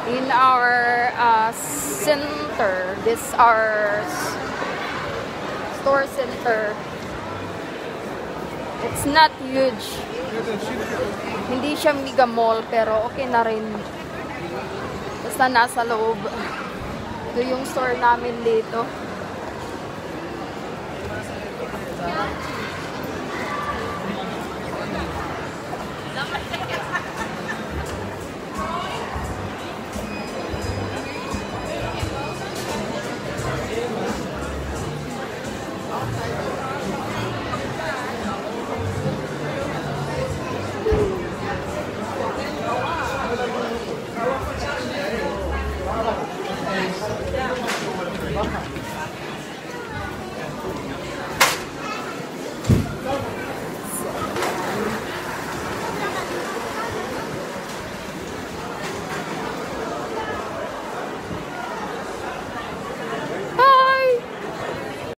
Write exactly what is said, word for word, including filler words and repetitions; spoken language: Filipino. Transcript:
in our uh, center. This our store center. It's not huge. Hindi siya mega mall, pero okay na rin. Basta nasa loob. Ito yung store namin dito.